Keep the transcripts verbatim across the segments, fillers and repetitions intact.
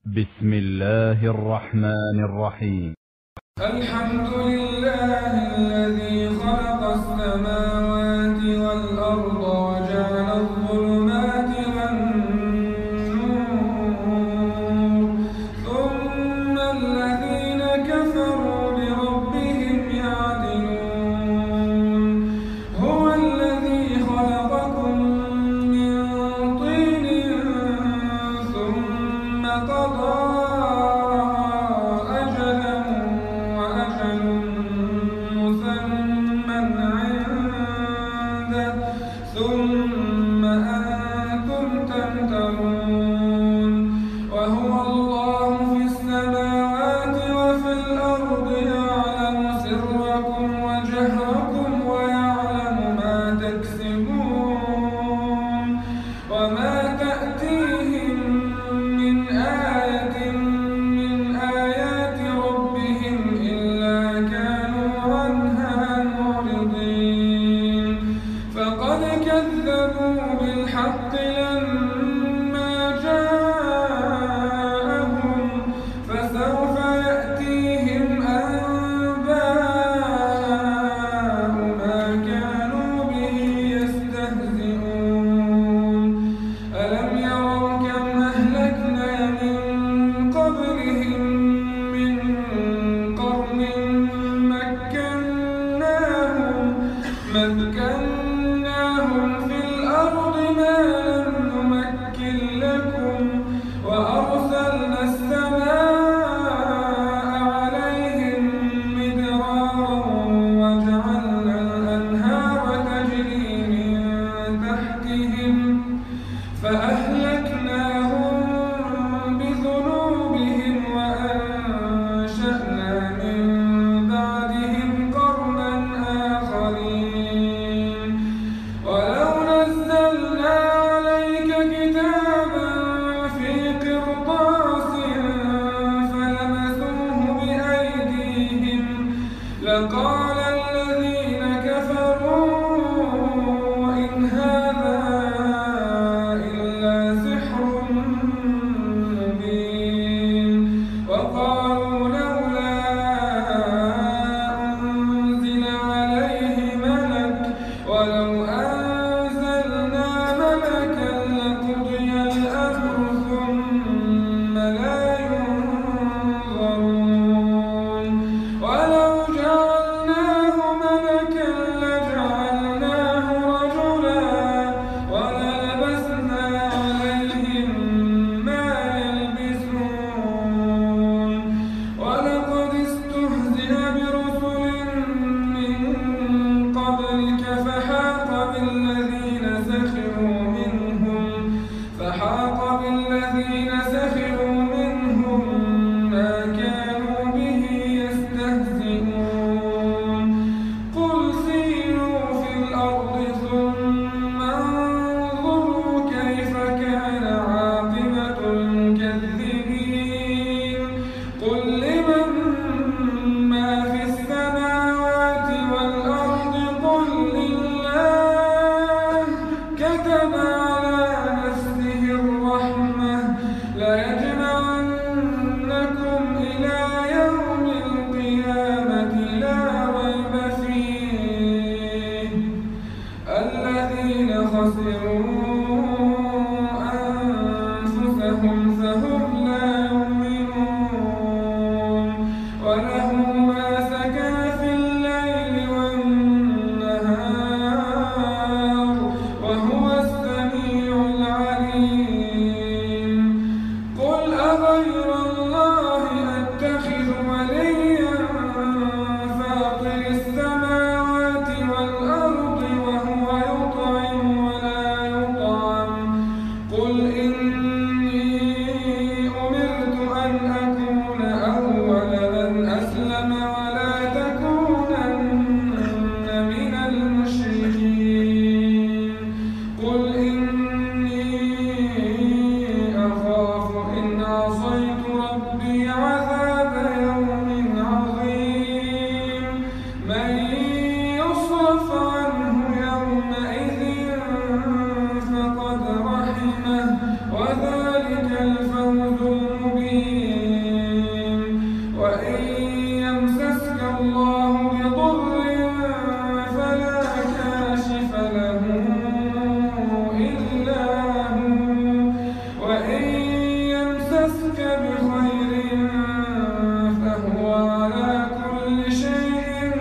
بسم الله الرحمن الرحيم. الحمد لله الذي خلق السماوات والأرض وجعل الظلمات والنور ثم الذين كفروا بربهم يعدلون. هو الذي خلقكم من طين ثم قضى ثم أنتم تمترون. وهو الله في السماوات وفي الأرض يعلم سركم وجهركم ويعلم ما تكسبون. وما تأتيهم من آية من آيات ربهم إلا كانوا عنها معرضين. فقد كذبوا بالحق لما جاءهم فسوف يأتيهم أنباء ما كانوا به يستهزئون. ألم يروا كم أهلكنا من قبلهم من قرن مكناهم مكناهم في الأرض ما لم نمكن لكم وأرسلنا السماء عليهم مدرارا وجعلنا الأنهار تجري من تحتهم فأهلكناهم بذنوبهم وأنشأنا من بعدهم قرنا آخرين. ولو نزلنا عليك كتابا في قرطاس فلمسوه بأيديهم لقال الذين كفروا إن هذا إلا سحر مبين. وقالوا لولا أنزل عليه ملك ولو أنزلنا ملكا لقضي الأمر ثم لا ينظرون. ولو جعلناه ملكا لجعلناه رجلا وللبسنا عليهم ما يلبسون. ولقد استهزئ برسل من قبلك فحاق بالذين سخروا منهم فحاق بالذين سخروا منهم ما كانوا به يستهزئون. قل سيروا في الأرض ثم انظروا كيف كان عاقبة المكذبين. قل لمن ما في السماوات والأرض قل لله كتب على نفسه الرحمة ليجمعنكم إلى يوم القيامة لا ريب فيه. الذين خسروا أنفسهم فهم لا يؤمنون. وله ما سكن في الليل والنهار وهو السميع العليم. قل يمسسك بخير فهو على كل شيء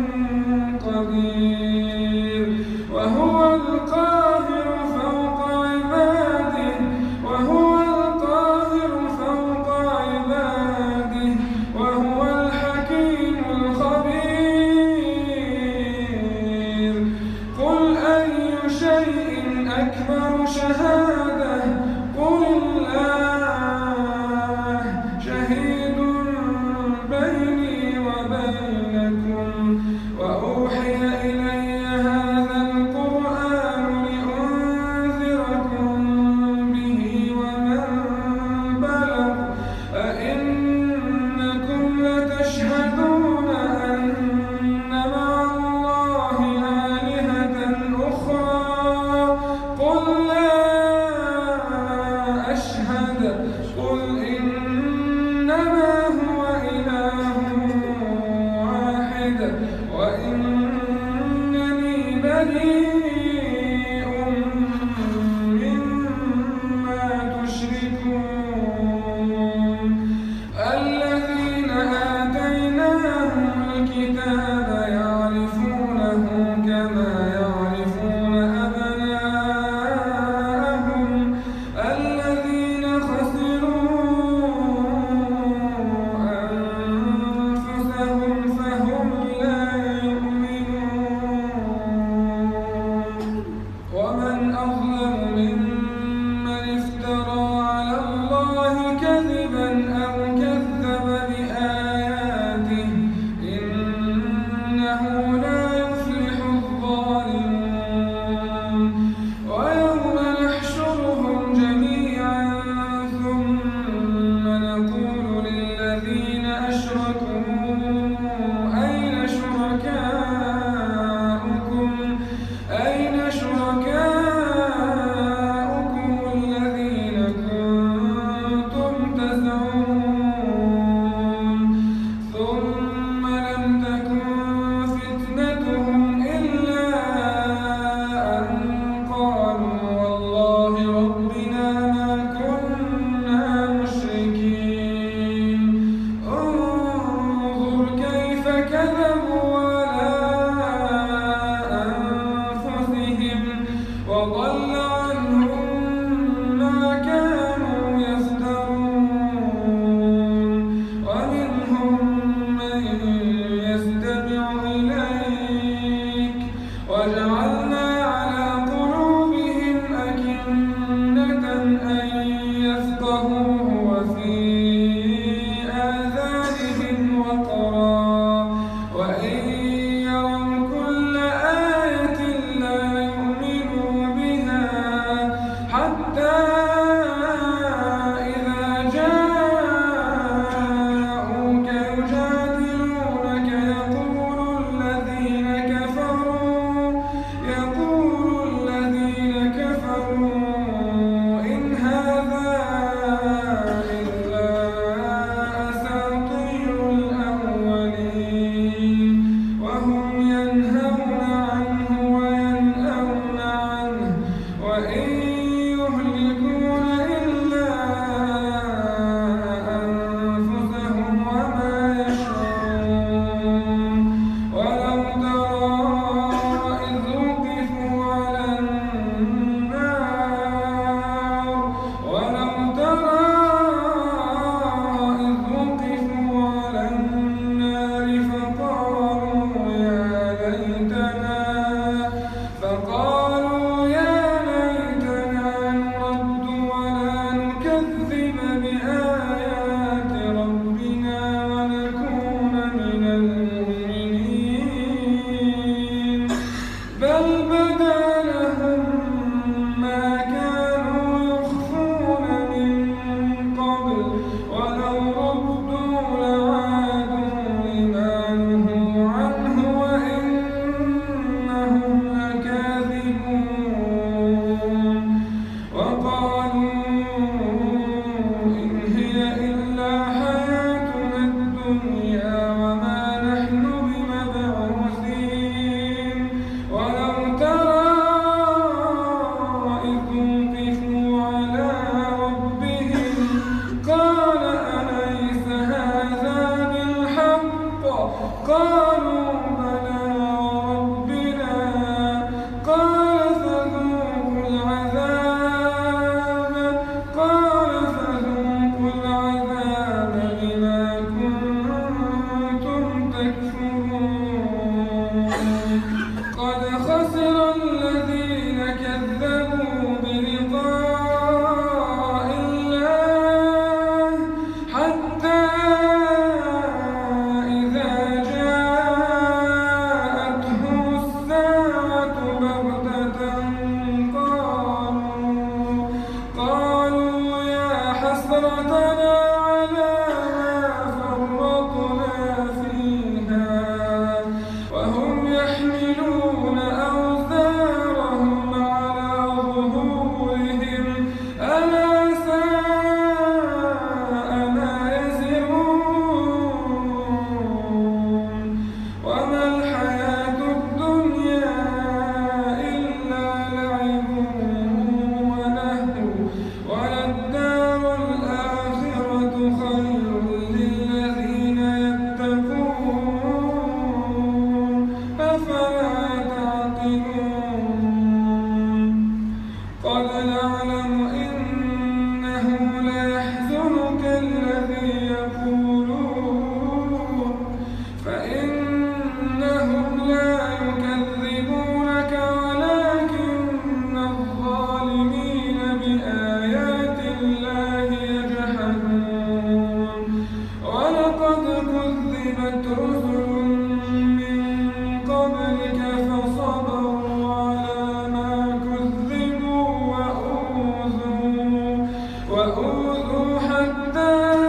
قدير وهو القاهر فوق عباده وهو القاهر فوق عباده وهو الحكيم الخبير قل أي شيء أكبر شهادة قل الله شهيد بيني وبينكم وأوحي إلي هذا القرآن لأنذركم به ومن بلغ أئنكم لتشهدون أن مع الله آلهة أخرى قل لا أشهد قل إنما هو إله واحد وإنني بريء مما تشركون الذين آتيناهم الكتاب يعرفونه كما يعرفون أبناءهم الذين خسروا أنفسهم فهم لا يؤمنون ومن أظلم ممن افترى على الله كذبا أو كذب بآياته إنه لا يفلح الظالمون ويوم نحشرهم جميعا ثم نقول للذين أشركوا أين شركاؤكم أين شركاؤكم الذين كنتم تزعمون ثم لم تكن فتنتهم إلا أن قالوا والله ربنا ما كنا مشركين انظر كيف كذبوا على أنفسهم وضل عنهم ما كانوا يفترون ومنهم من يستمع إليك وجعلنا على قلوبهم أكنة أن يفقهوه وفي آذانهم وقرا وإن يروا كل آية لا يؤمنوا بها حتى إذا جاءوك يجادلونك يقول الذين كفروا يقول الذين كفروا إن هذا إلا أساطير الأولين وهم ينهون عنه وينأون عنه وإن يهلكون إلا أنفسهم وما يشعرون ولو ترى إذ وقفوا على النار ولو ترى إذ وقفوا على النار فقالوا يا ليتنا فقالوا يا ليتنا نرد ولا نكذب بآيات ربنا ونكون من المؤمنين بل بدا لهم ما كانوا يخفون من قبل ولو ردوا لعادوا لما نهوا عنه وإنهم لكاذبون وقالوا إن حسرتنا على ما فرطنا فيها وهم يحملون أوزارهم على ظهورهم ألا ساء ما يزرون وما الحياة الدنيا إلا لعب ولهو وللدار الآخرة خير للذين يتقون أفلا تعقلون قد نعلم إنه ليحزنك الذي يقولون فإنهم لا يكذبونك ولكن الظالمين بآيات الله يجحدون ولقد كذبت رسل من قبلك فصبروا على ما كذبوا وأوذوا وأوذوا حتى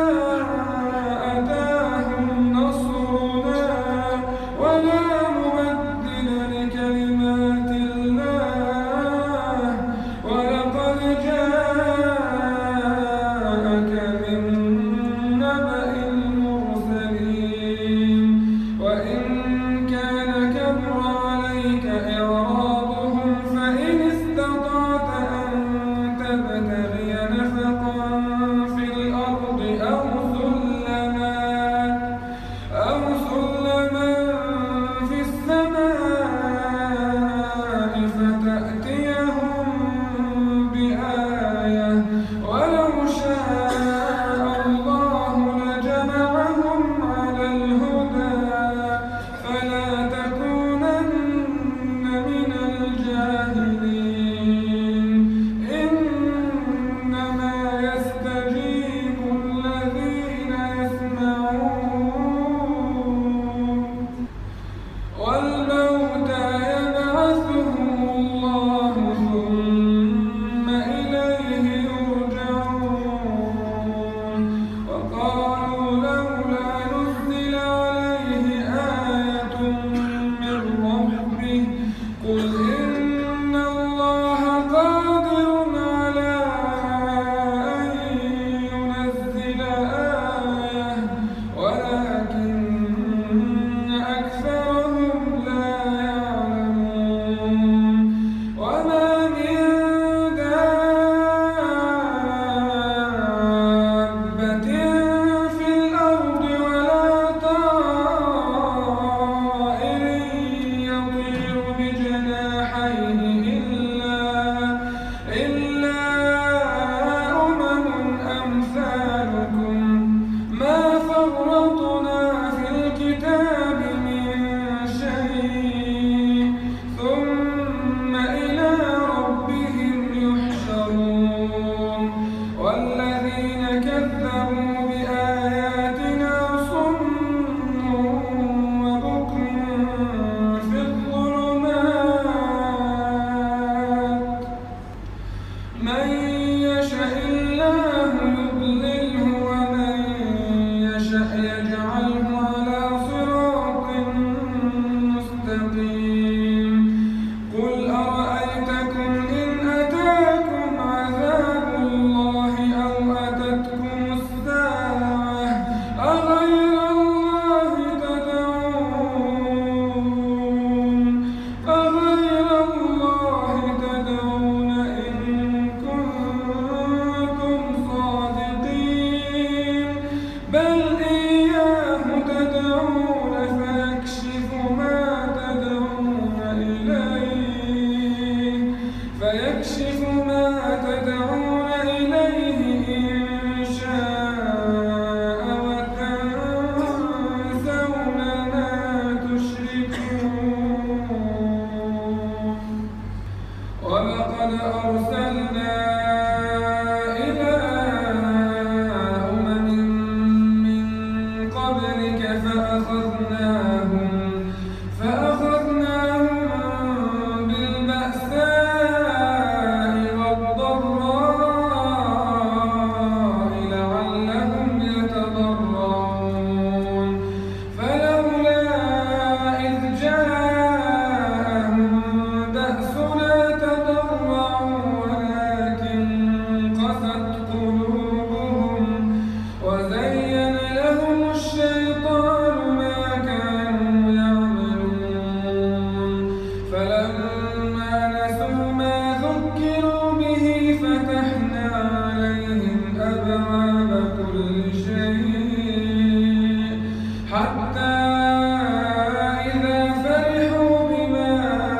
كل شيء حتى إذا فرحوا بما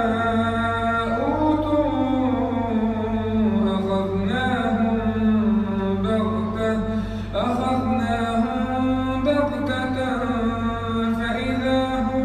أوتوا أخذناهم بغتة أخذناهم بغتة فإذا هم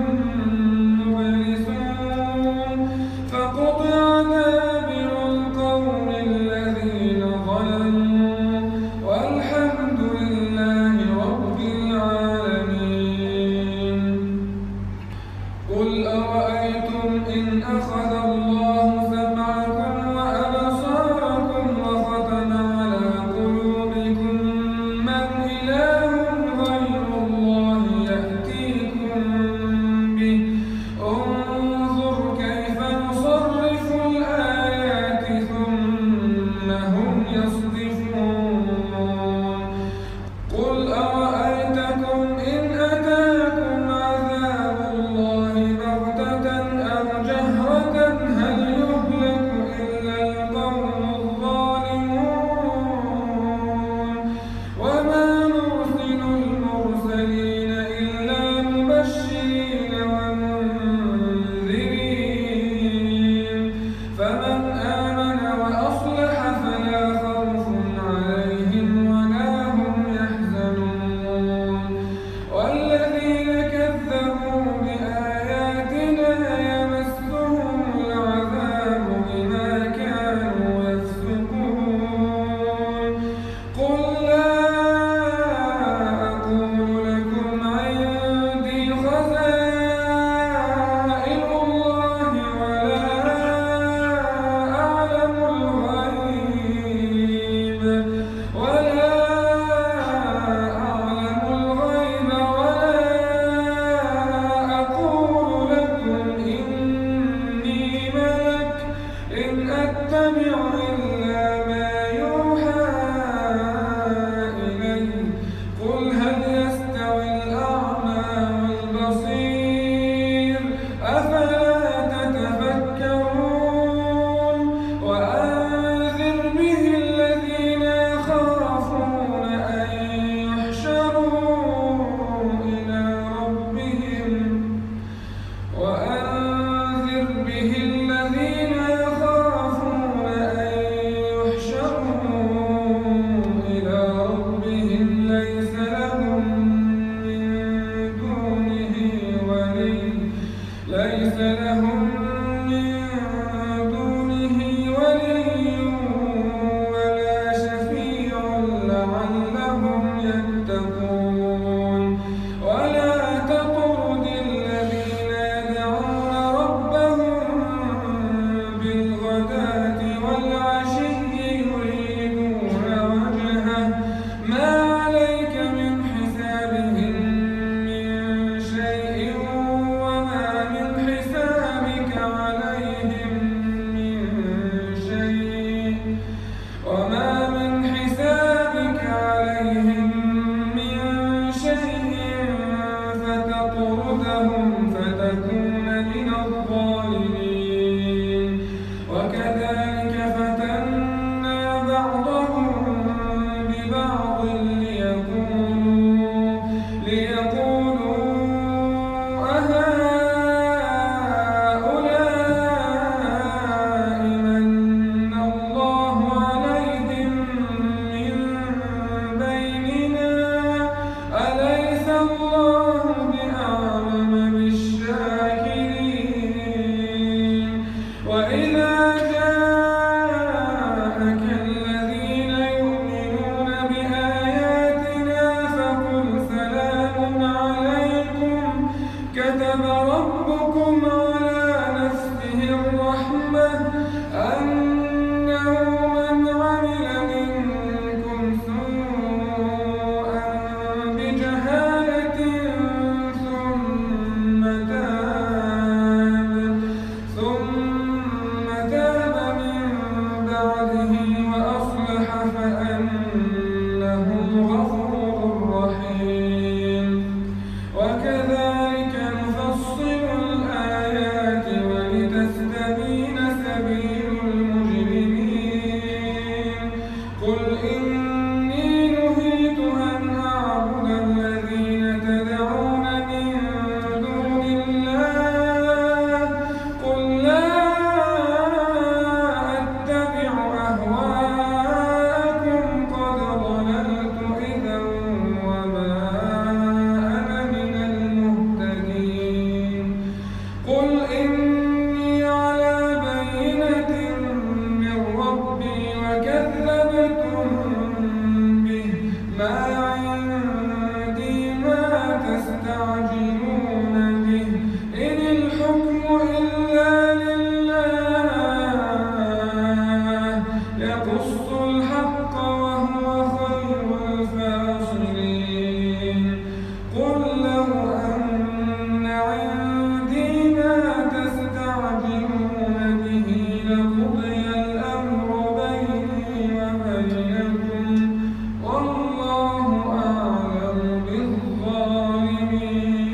مبلسون فقطع دابر القوم الذين ظلموا والحمد لله رب العالمين. قل أرأيتم إن أخذ الله سمعكم وأبصاركم وختم على قلوبكم من إله غير الله يأتيكم به انظر كيف نصرف الآيات ثم هم يصدفون. قل أرأيتكم إن أتاكم عذاب الله بغتة أو جهرة هل يهلك إلا القوم الظالمون وما نرسل المرسلين إلا مبشرين ومنذرين فمن آمن وأصلح فلا خوف عليهم ولا هم يحزنون والذين كذبوا بآياتنا يمسهم العذاب بما كانوا يفسقون. قل لا أقول لكم عندي خزائن الله ولا أعلم الغيب ولا أعلم الغيب ولا أقول لكم إني ملك إن أتبع إلا ما يوحى إلي. قل هل يستوي الأعمى والبصير أفلا تتفكرون. وأنذر به الذين يخافون أن يحشروا إلى ربهم وأنذر به الذين يخافون أن يحشروا إلى ربهم ليس لهم من دونه ولي ليس لهم من دونه ولي ولا شفيع لعلهم يتقون. ولا تطرد الذين يدعون ربهم بالغداة والعشي يريدون وجهه ما عليك من حسابهم من شيء وما من حسابك عليهم من شيء وما من حسابك عليهم من شيء فتطردهم فتكون من الظالمين. وكذلك فتنا بعضهم ببعض ليقولوا ليقولوا أهؤلاء من الله عليهم من بيننا أليس الله بأعلم بالشاكرين. وإذا جاءك الذين يؤمنون بآياتنا فقل سلام عليكم كتب ربكم على نفسه الرحمة أنه من عمل منكم سوءا بجهالة ثم تاب ثم تاب من بعده وأصلح فأنه غفور رحيم. وكذلك نفصل الآيات ولتستبين سبيل المجرمين. قل إني نهيت عندي ما تستعجلون به إن الحكم إلا لله يقص الحق وهو خير الفاصلين قل لو أن عندي ما تستعجلون به لقضي الأمر بيني وبينكم والله أعلم بالظالمين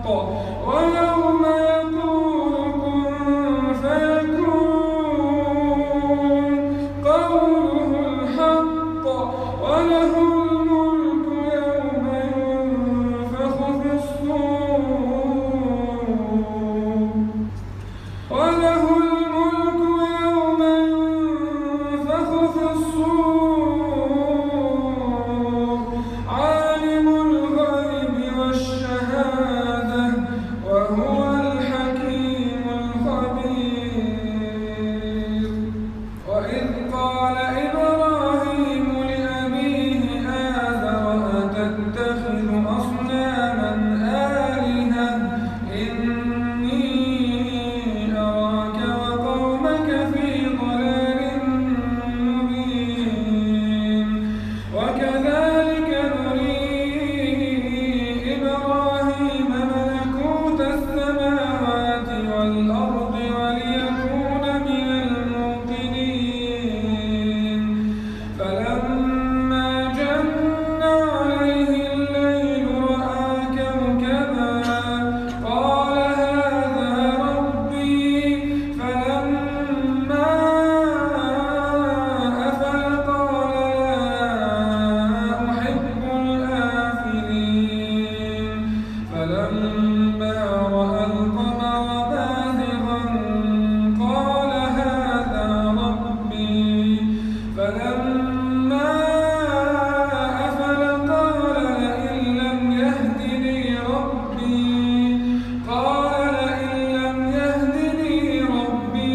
ويوم يقول كن فيكون قوله الحق وله الملك يوم ينفخ في الصور وله الملك يوم ينفخ في الصور عالم الغيب والشهادة وهو الحكيم الخبير. وإذ قال إبراهيم لأبيه آزر أتتخذ أصناما آلهة إني أراك وقومك في ضلال مبين. وكذلك نري إبراهيم ملكوت السماوات والأرض وليكون من الموقنين. فلما جن عليه الليل رأى كوكبا قال هذا ربي. فلما أفل قال لا أحب الآفلين. فلما رأى القمر بازغا قال هذا ربي. فلما أفل قال لئن لم يهدني ربي قال لئن لم يهدني ربي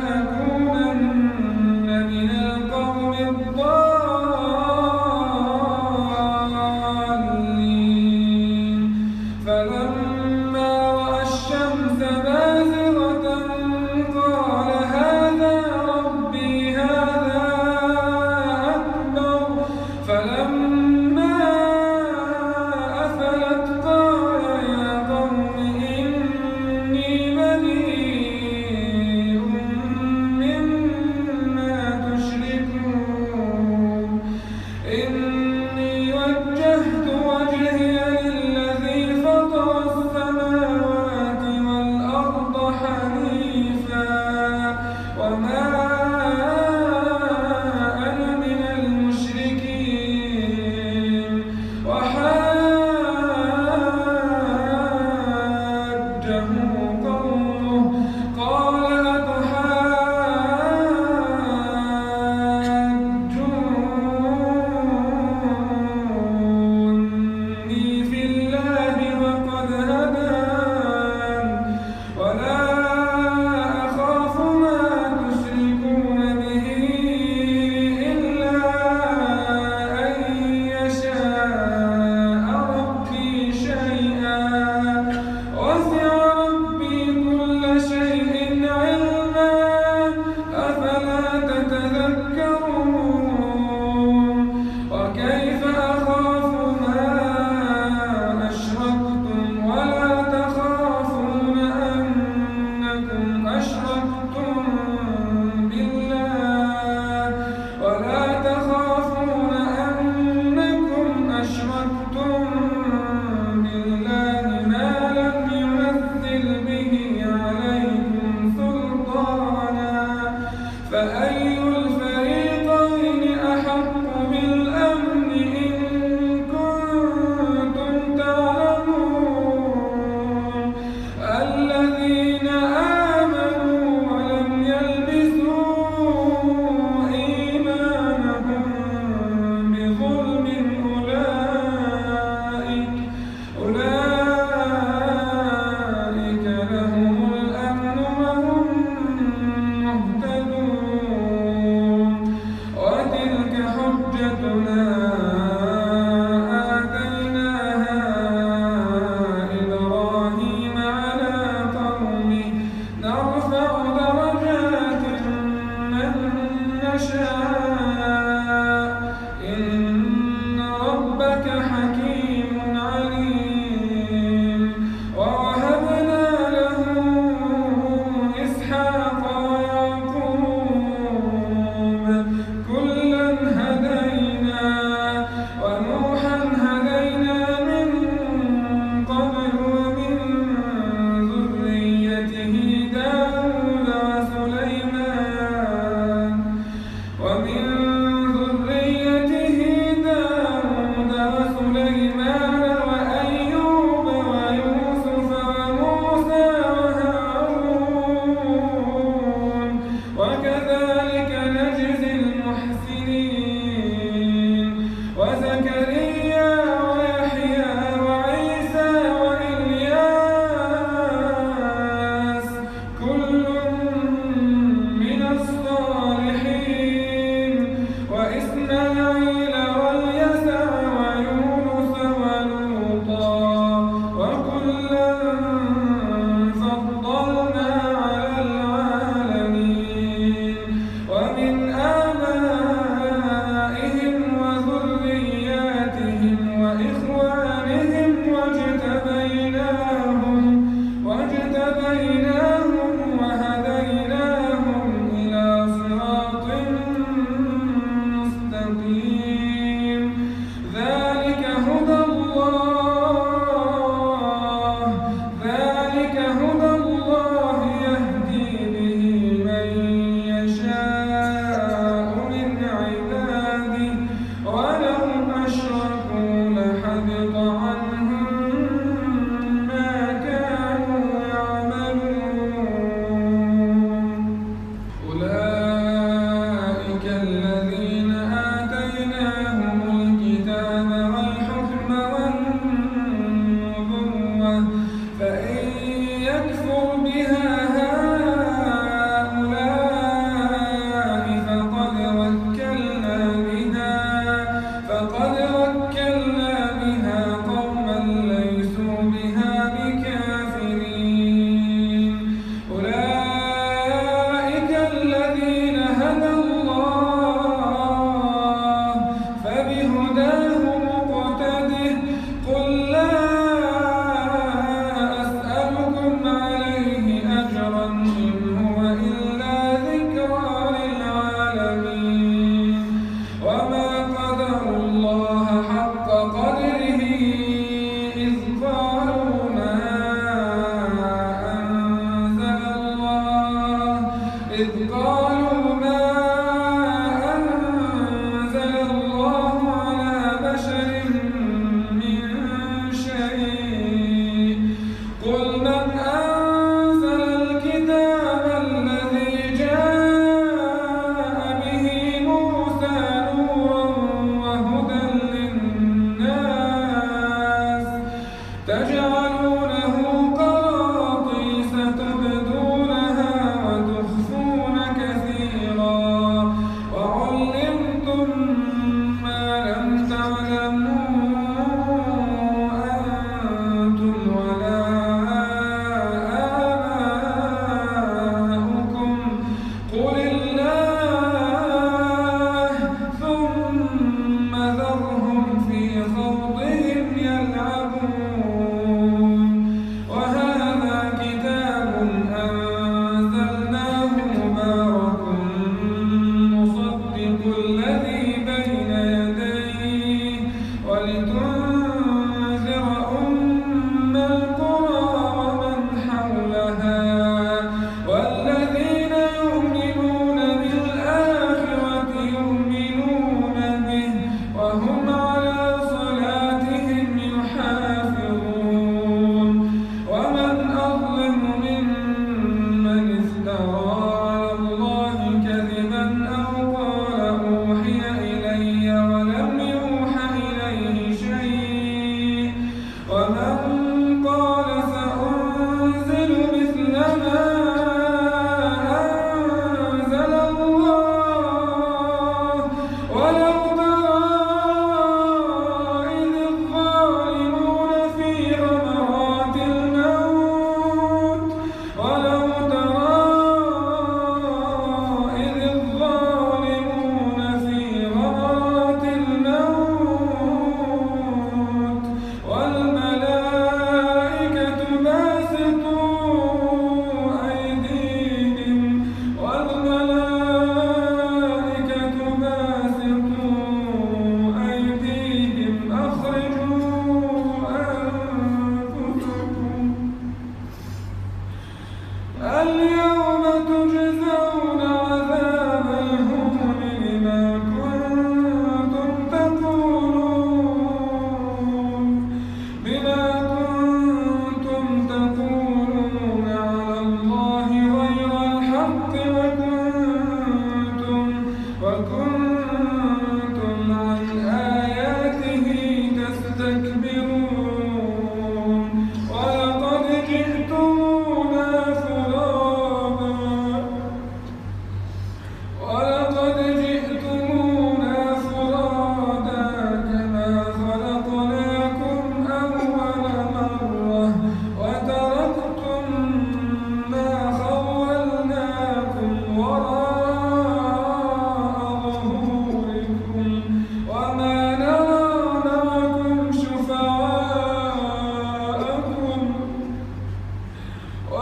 لأكونن من القوم الضالين. فلما رأى الشمس بازغة قال هذا ربي هذا أكبر. فلما أفلت قال يا قوم إني بريء مما تشركون. إني وجهت وجهي للذي فطر السماوات والأرض حنيفا وما أنا من المشركين. وحاجه قومه قال أتحاجوني في الله وقد هدان ولا أخاف ما تشركون به إلا أن يشاء ربي شيئا وسع ربي كل شيء علما أفلا تتذكرون. وكيف أخاف ما أشركتم ولا تخافون أنكم أشركتم بالله ولا تخافون أنكم أشركتم بالله ما لم ينزل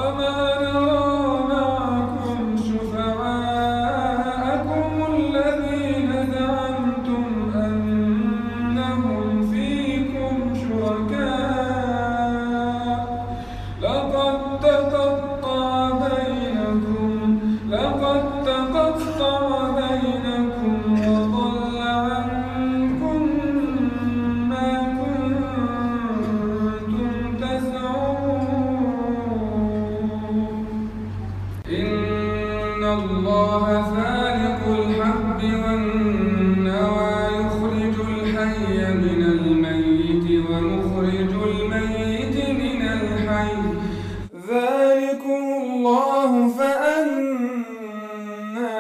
وما نرى معكم شفعاءكم الذين زعمتم أنهم فيكم شركاء لقد تقطع بينكم لقد تقطع بينكم وضل عنكم ما كنتم تزعمون إن الله فالق الحب والنوى يخرج الحي من الميت ومخرج الميت من الحي ذلكم الله فأنى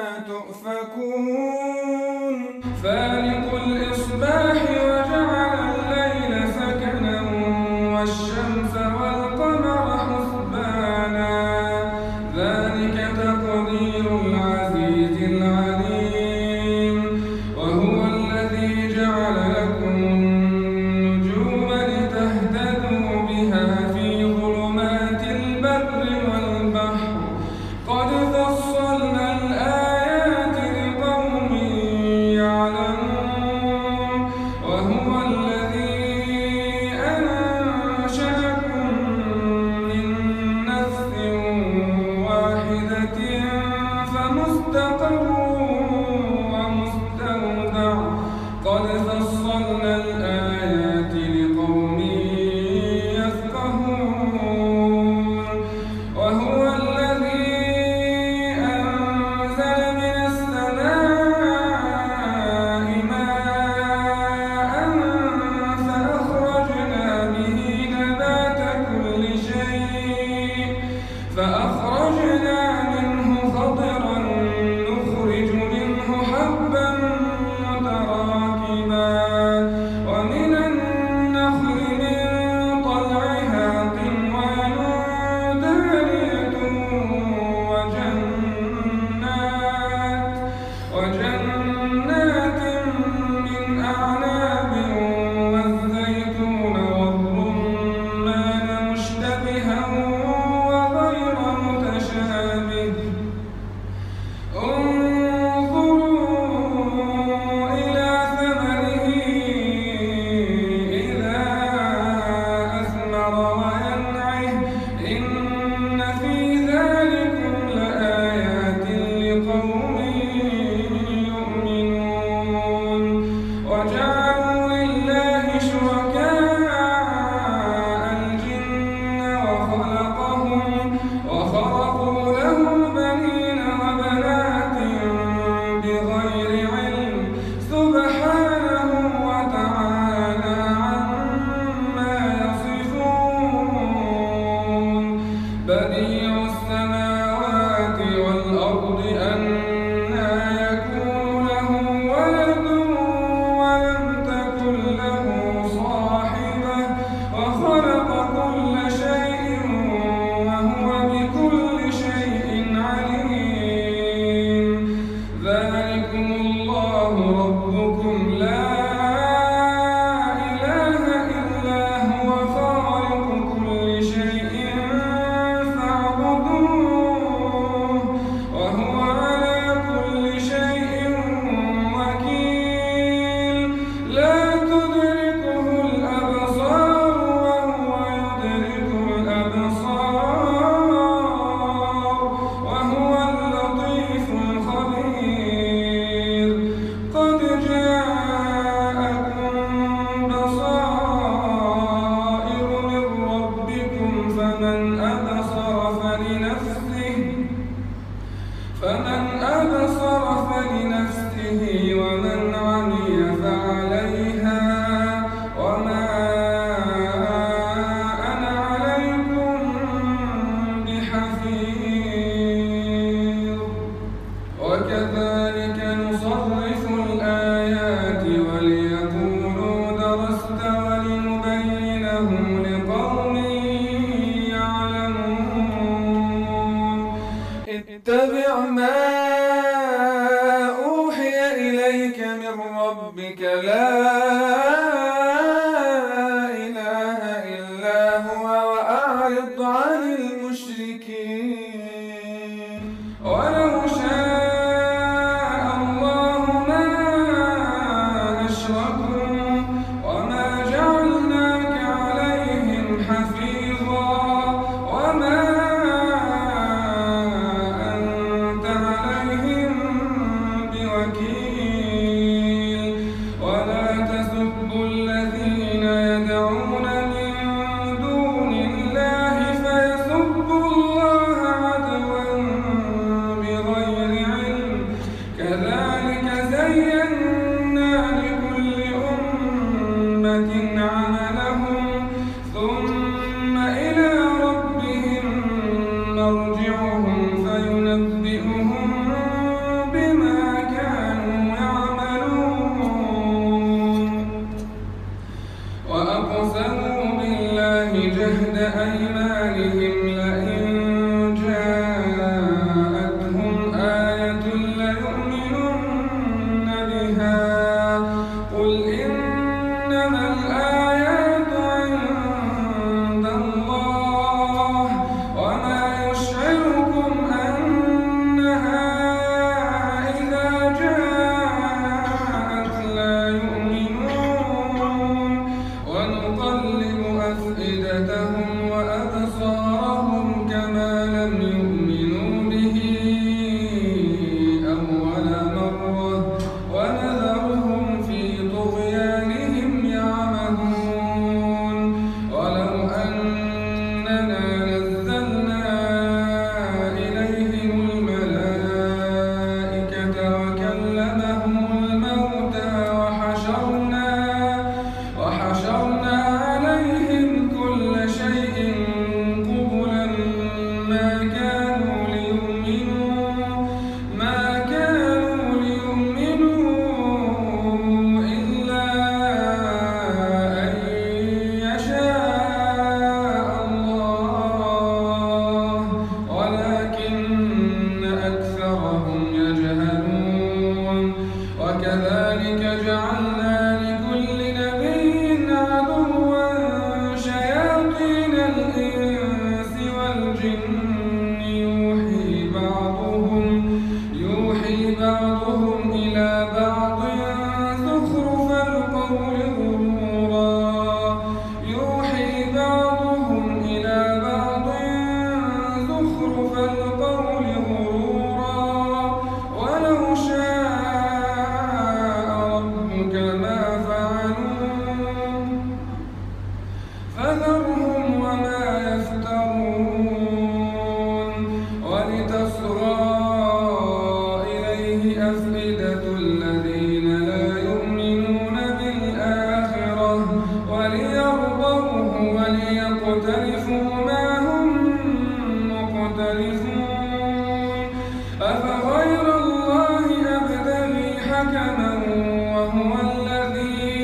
تؤفكون فالق الإصباح وجعل الليل سكنا والشمس والقمر حسبانا ذلك تقدير العزيز العليم وهو الذي جعل لكم النجوم لتهتدوا بها في ظلمات البر والبحر قد فصلنا الآيات لقوم يعلمون وهو الذي أنشأكم من نفس واحدة فمستقر ومستودع قد فصلنا الآيات لقوم يفقهون وهو الذي أنزل من السماء ماء فأخرجنا به نبات كل شيء فأخرجنا منه خضرا نخرج منه حبا متراكبا ومن النخل من طلعها قنوان دانية وجنات وجنات من أعناب والزيتون والرمان مشتبها وغير متشابه انظروا إلى ثمره إذا أثمر وينعه إن في ذلكم لآيات لقوم يؤمنون وجعلوا لله شركاء الجن وخلقهم وخرقوا له بنين وبنات بغير علم سبحانه وتعالى عما يصفون بديع السماوات والأرض أنى يكون له ولد ولم تكن له صاحبة وخلق كل شيء وهو بكل شيء عليم ذلكم الله ربكم لا إله إلا هو خالق كل شيء فاعبدوه وهو على كل شيء وكيل لا تدركه الأبصار وهو يدرك الأبصار وهو اللطيف الخبير قد جاءكم بصائر من ربكم فمن أبصر فلنفسه فمن أبصر فلنفسه ومن عمي فعليها وما أنا عليكم بحفيظ وكذلك نصرف الآيات وليقولوا درست ولنبينه لقوم يعلمون اتبع ما أوحي إليك من ربك لا إله إلا هو وأعرض عن المشركين ولو شاء الله ما أشركوا وما جعلناك عليهم حفيظا وما أنت عليهم بوكيل ولا تسبوا الذين يدعون من دون الله فيسبوا الله عدوا بغير علم كذلك زينا لكل أمة عملهم ثم إلى ربهم مرجعهم فينبئهم بما كانوا يعملون وأقسموا بالله جهد أيمانهم لئن جاءتهم آية ليؤمنن بها قل إنما الآيات عند الله وما يشعركم أنها إذا جاءت لا يؤمنون ونقلب أفئدتهم وأبصارهم كما لم يؤمنوا به أول مرة ونذرهم في طغيانهم يعمهون ولو أننا نزلنا إليهم الملائكة وكلمهم الموتى وحشرنا وحشرنا عليهم كل شيء قبلا ما كانوا ليؤمنوا ما كانوا ليؤمنوا إلا أن يشاء الله ولكن أكثرهم يجهلون وكذلك جعلنا لكل نبي عدوا شياطين الإنس والجن يوحي بعضهم يوحي بعضهم إلى بعض زخرف القول غرورا يوحي بعضهم إلى بعض زخرف القول غرورا ولو شاء ربك ما فعلوه فذرهم وما يفترون ولتصغى إليه أفئدة الذين لا يؤمنون بالآخرة وليرضوه وليقترفوا ما هم مقترفون أفغير الله أبتغي حكما وهو الذي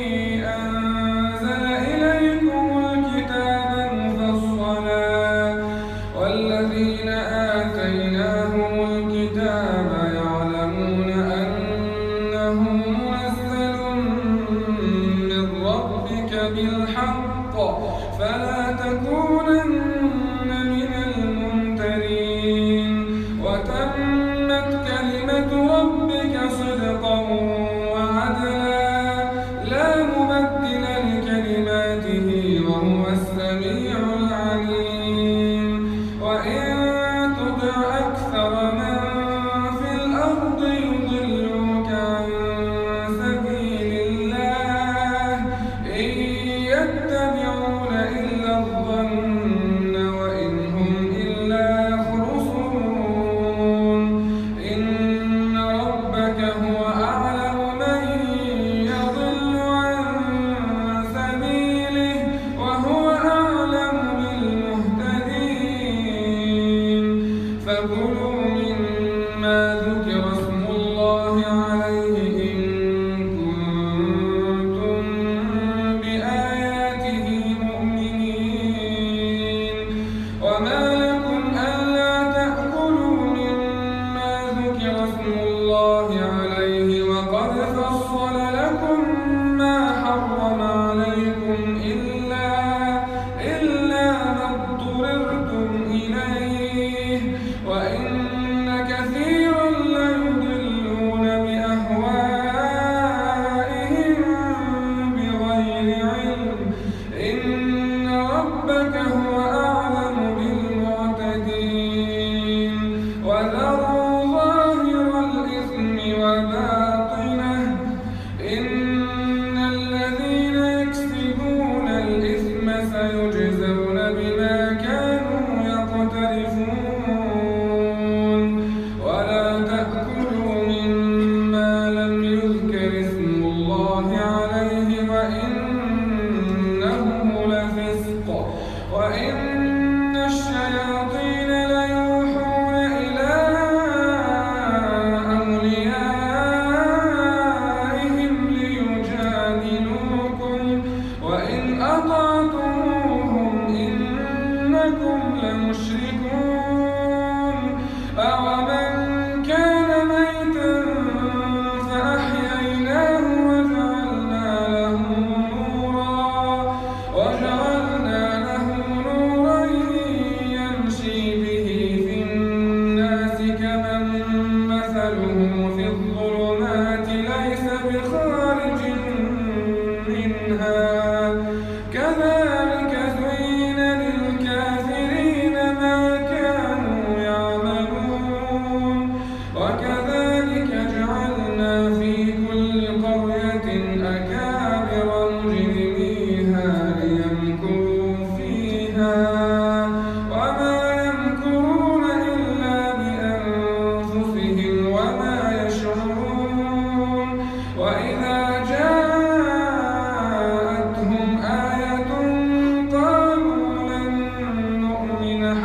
أنزل إليكم الكتاب مفصلا والذين آتيناهم الكتاب يعلمون أنه منزل من ربك بالحق فلا تكونن من الممترين وتمت كلمة ربك صدقا وعدلا لا مبدل لكلماته وهو السميع العليم وإن تطع أكثر من في الأرض يضلوك عن سبيل الله إن يتبعون إلا الظن وإن هم إلا يخرصون إن ربك هو أعلم من يضل عن سبيله وهو أعلم بالمهتدين فكلوا مما ذكر اسم الله عليه إن كنتم بآياته مؤمنين وما لكم ألا تأكلوا مما ذكر اسم الله عليه وقد فصل لكم ما حرم عليكم إلا إلا ما اضطررتم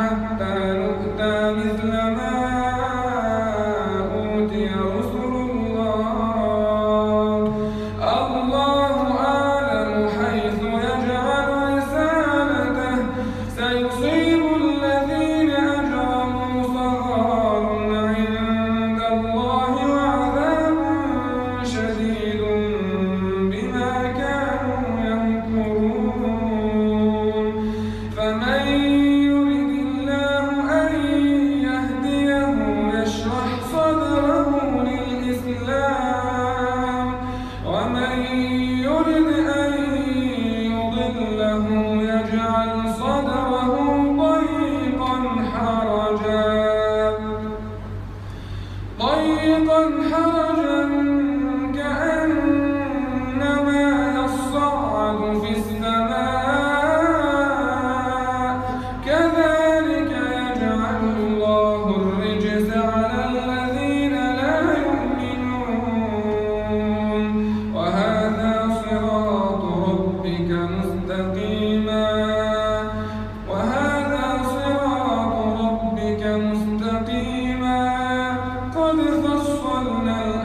حتى نؤتى مثل ما أوتي رسل الله. الله أعلم حيث يجعل رسالته. سيصيب الذين أجرموا صغار عند الله وعذاب شديد بما كانوا يمكرون. فمن يرد الله أن يهديه يشرح صدره للإسلام، ومن يرد أن يضله يجعل صدره ضيقا حرجا ضيقا حرجا كأنما يصعد في السماء. كذلك يجعل الله الرجس على الذين لا يؤمنون. وهذا صراط ربك مستقيما وهذا صراط ربك مستقيما قد فصلنا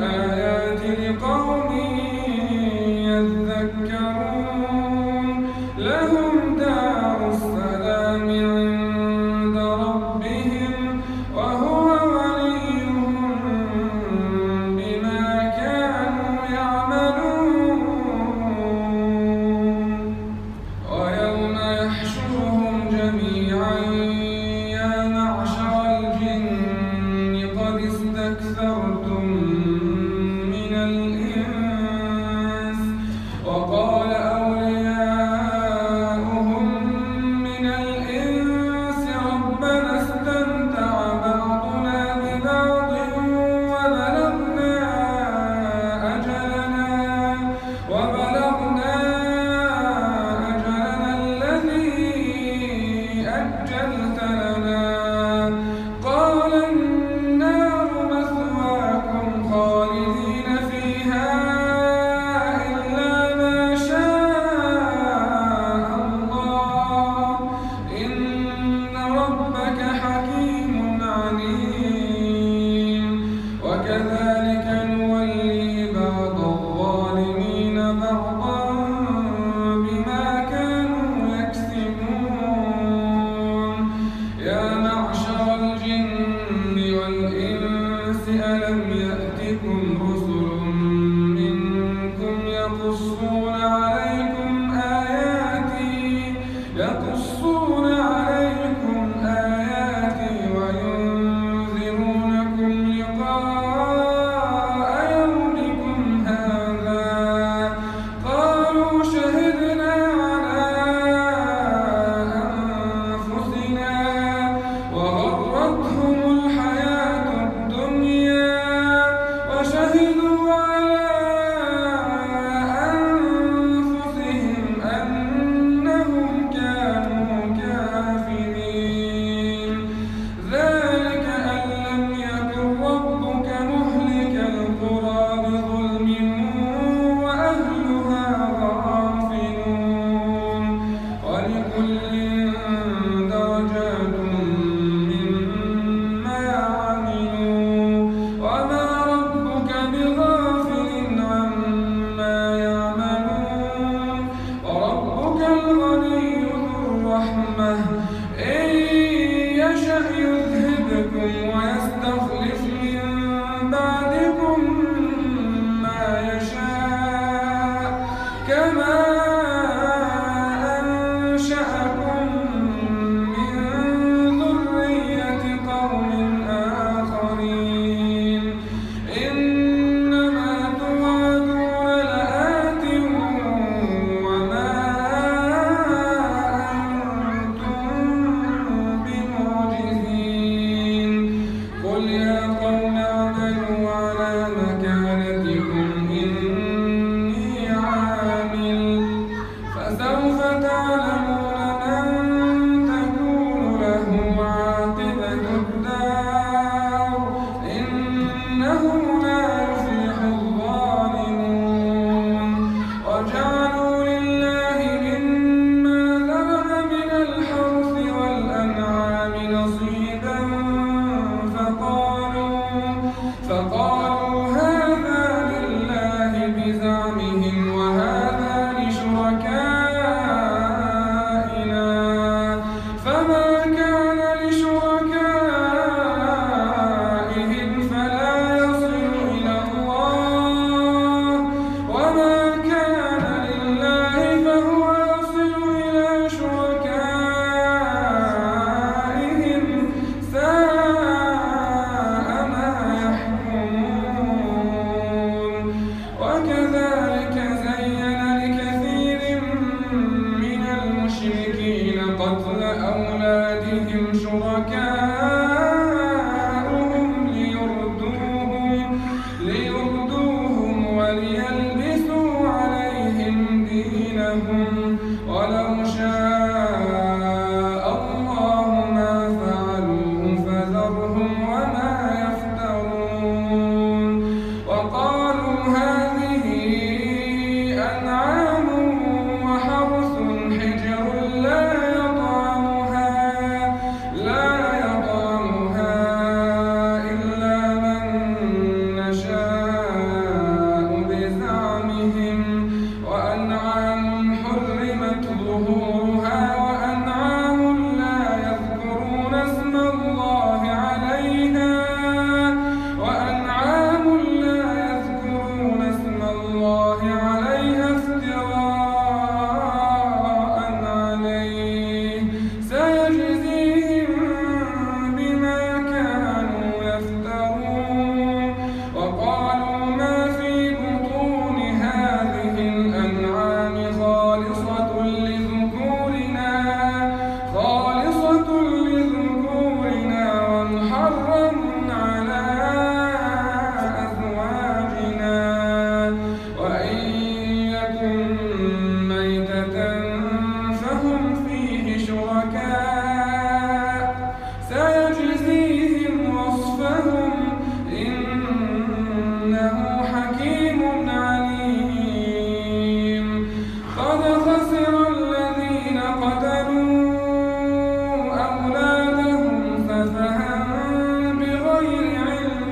سفها بغير علم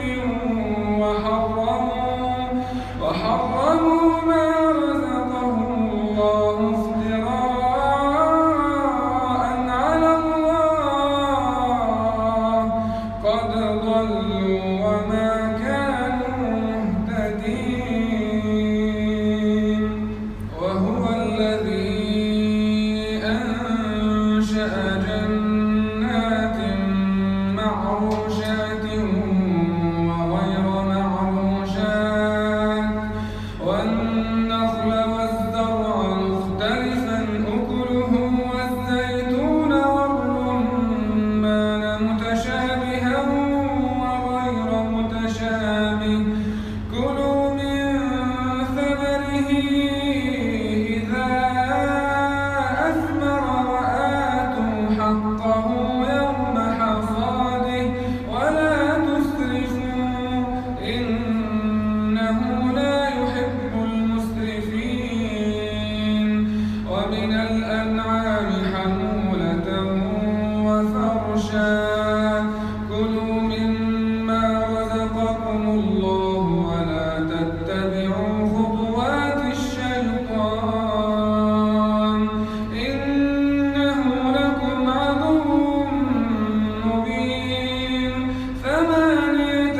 وحرموا وحرموا ما رزقهم الله افتراء على الله قد ضلوا وما كانوا مهتدين. وهو الذي أنشأ جنات معروشات وغير معروشات والنخل والزرع مختلفا أكله والزيتون والرمان متشابها وغير متشابه كلوا من ثمره إذا أثمر وآتوا حقه يوم حصاده ولا تسرفوا إنه لا يحب المسرفين. ومن الأنعام حمولة وفرشا كلوا مما رزقكم الله ولا تتبعوا خطوات الشيطان إنه لكم عدو مبين. ثمانية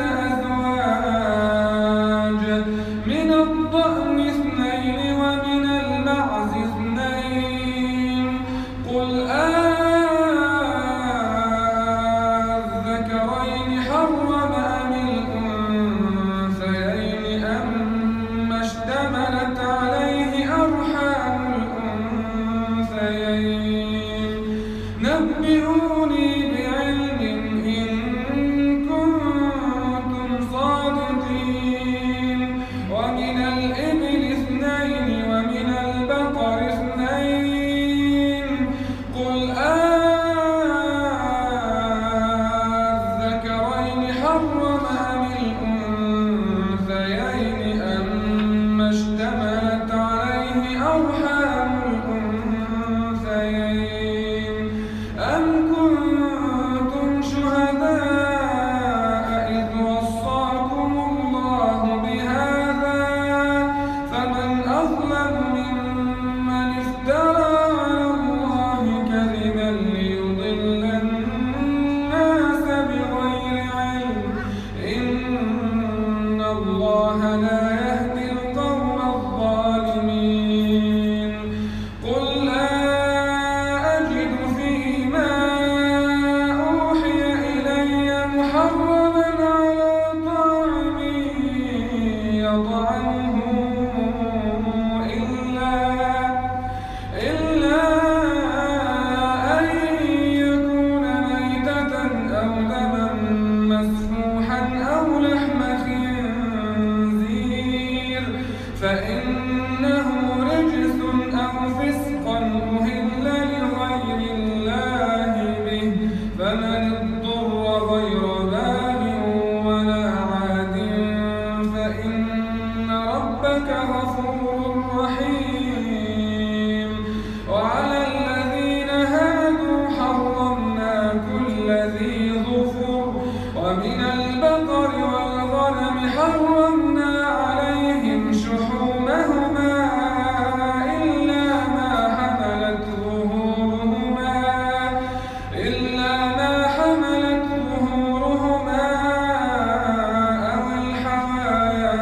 أزواج من الضأن اثنين ومن المعز اثنين قل أذكرين حرم أم الأنثيين أما اشتملت عليه أرحام الأنثيين نبئوني بعلم إن كنتم صادقين. ومن الإبل اثنين ومن البقر اثنين قل أذكرين حرم أم الأنثيين أما اشتملت عليه أرحام الأنثيين أم كنتم شهداء إذ وصاكم الله بهذا فمن أظلم ممن افترى على الله كذبا ليضل الناس بغير علم إن الله لا يهدي القوم الظالمين. قل لا أجد فيما أوحي إلي محرما على طاعم يطعمه إلا إلا أن يكون ميتة أو دما مسفوحا أو لحم خنزير فإنه رجس أو فسقا أهل لغير الله به فمن اضطر غير باغ ولا عاد فإن ربك غفور رحيم. وعلى الذين هادوا حرمنا كل ذي ظفر ومن البقر والغنم حرمنا عليهم شحومهما إلا ما حملت ظهورهما إلا ما حملت ظهورهما أو الحوايا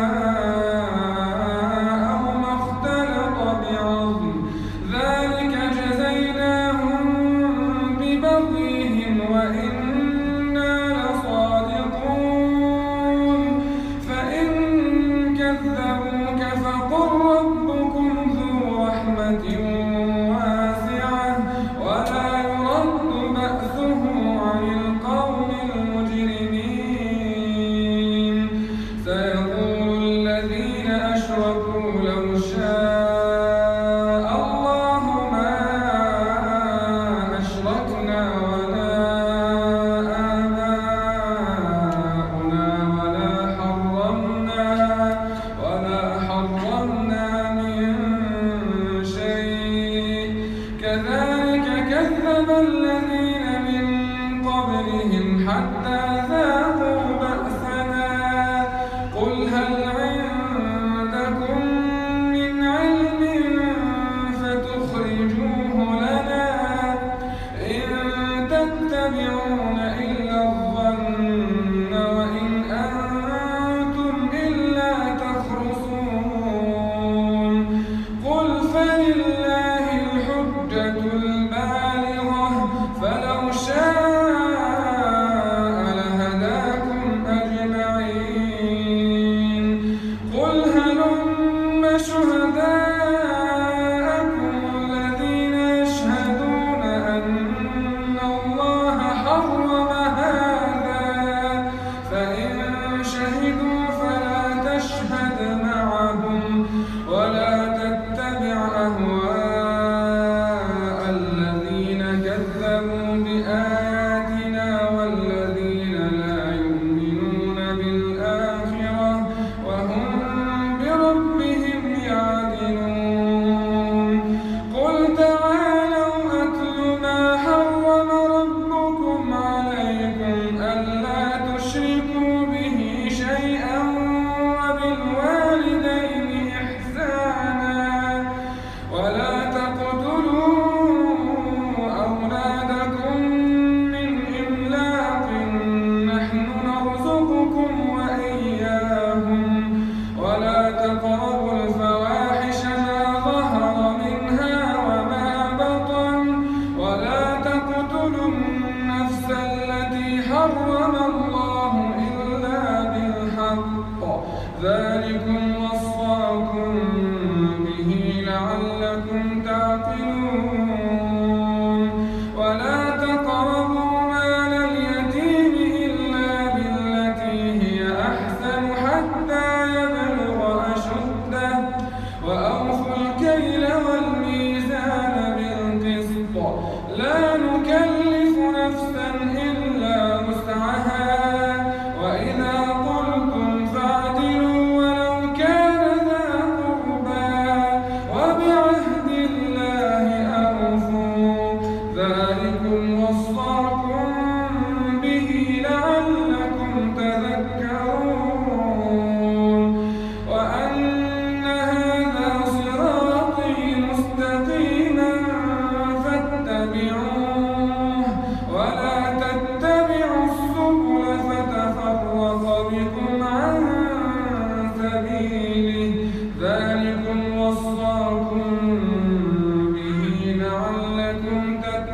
أو ما اختلط بعظم ذلك جزيناهم ببغيهم وإنا لصادقون. حتى ذاقوا بأسنا قل هل عندكم من علم فتخرجوه لنا إن تتبعون إلا الظن وإن أنتم إلا تخرصون قل فلله الحجة البالغة فلو شاء لهداكم أجمعين قل هلم شهداءكم الذين يشهدون أن الله حرم هذا فإن شهدوا فلا تشهد معهم ولا تتبع أهواء الذين كذبوا بآياتنا والذين لا يؤمنون بالآخرة وهم بربهم يعدلون قل تعالوا أتل ما حرم ربكم عليكم ألا تشركوا به شيئا وبالوالدين إحسانا ولا تقتلوا أولادكم من إملاق نحن نرزقكم وإياهم ولا تقربوا الفواحش ما ظهر منها وما بطن ولا تقتلوا النفس التي حرم الله إلا بالحق ذلكم وصاكم به لعلكم تعقلون ولا تقربوا مال اليتيم إلا بالتي هي أحسن حتى يبلغ أشده وأوفوا الكيل والميزان بالقسط لا نكلف نفسا إلا وسعها وإذا قلتم فاعدلوا ولو كان ذا قربى وبعهد الله أوفوا ذلكم وصاكم به لعلكم تذكرون وأن هذا صراطي مستقيما فاتبعوه ولا تتبعوا السبل فتفرق بكم عن سبيله ذلكم وصاكم به لعلكم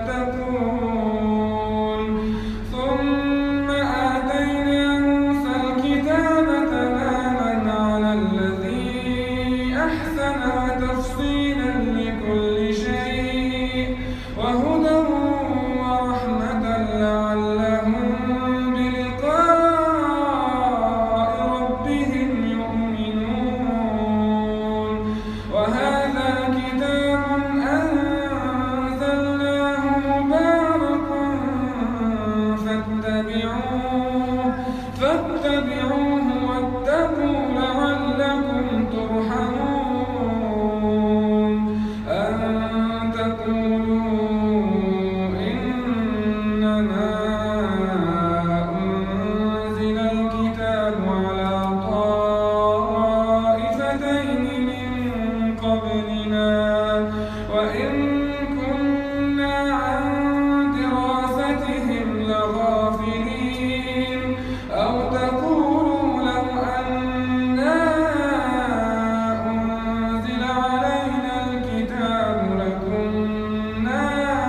تتقون ثم آتينا موسى الكتاب تماما على الذي أحسن وتفصيلا لكل شيء وهدى ورحمة لعلهم بلقاء ربهم يؤمنون وهذا كتاب أنزلناه مبارك فاتبعوه فاتبعوه واتقوا لعلكم ترحمون أن تقولوا إنما أنزل الكتاب على طائفتين من قبلنا وإن كنا عن دراستهم لغافلين أو تقولوا لو أنا أنزل علينا الكتاب لكنا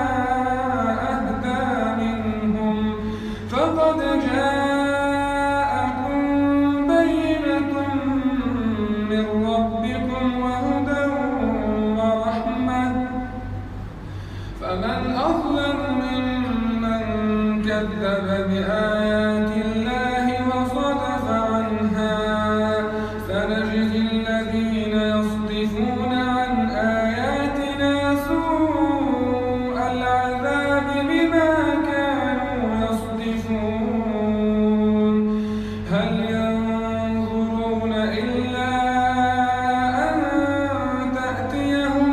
أهدى منهم فقد جاءكم بينة من ربكم وهدى ورحمة فمن أظلم ممن كذب بآيات الله وصدف عنها سنجزي الذين يصدفون عن آياتنا سوء العذاب بما كانوا يصدفون هل ينظرون إلا أن تأتيهم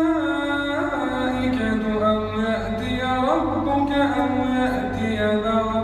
الملائكة أو يأتي ربك أو يأتي بعض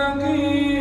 المستقيم